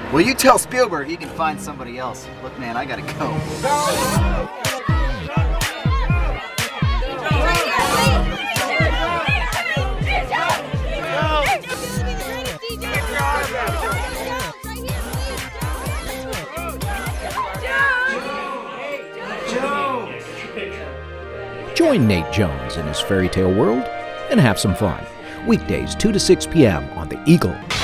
Well, you tell Shewbert he can find somebody else. Look, man, I gotta go. Join Nate Jones in his fairy tale world and have some fun. Weekdays 2 to 6 p.m. on the Eagle.